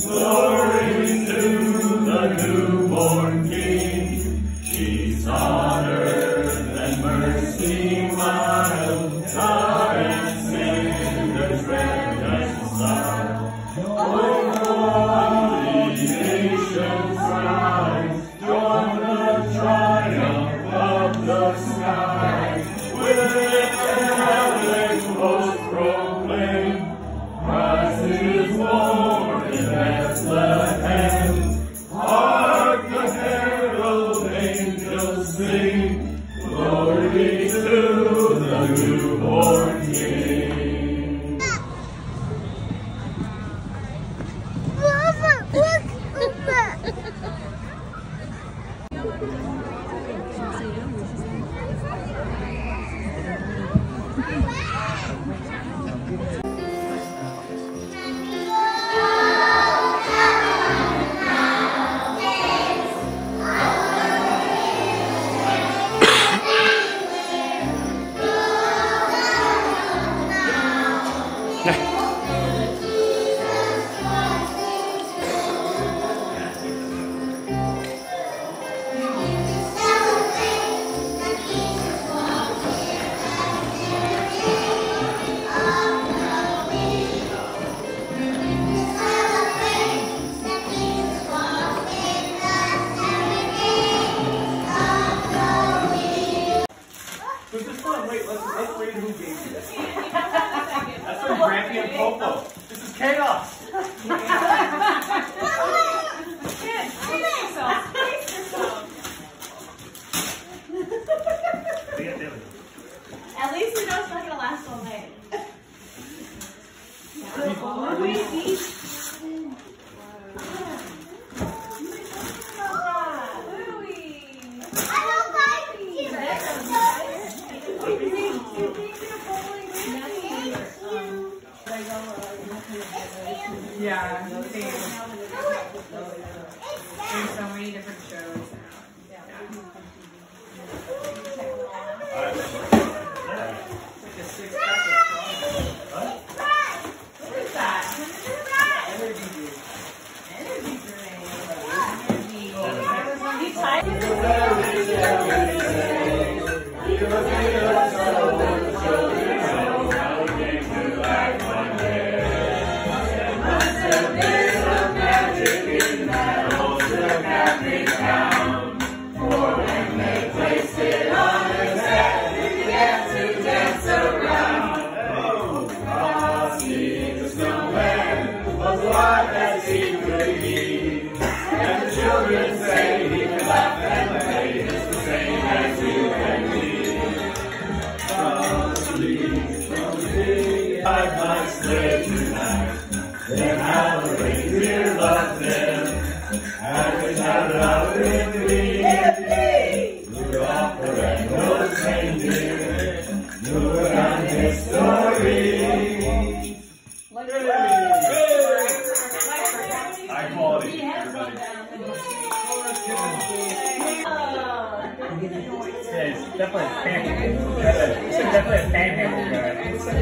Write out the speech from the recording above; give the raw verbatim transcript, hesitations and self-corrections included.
Glory to the newborn King. Peace on earth and mercy mild. God and sinners reconciled. Oh, all the nations rise. Join the triumph of the skies. With heaven's host proclaim, Christ is born in Bethlehem. Hark the herald angels sing, glory to the newborn King. Mama, look at that. This is fun. Wait, let's, let's read who gave you this. That's from Grampy and Popo. This is chaos. At least we know it's not going to last all night. Yeah, same. There's so many different shows now. Like a six pack of what? What is that? Energy drink. Energy drink. Energy. You tired? Children say he can laugh and play, it's the same as you and me. From sleep, from sleep, I'd like stay tonight. Then have a reindeer love them, and we shout out with me. We're off for Randall's reindeer, new and history. High quality. Yeah, it's definitely a fan. It's definitely a fan.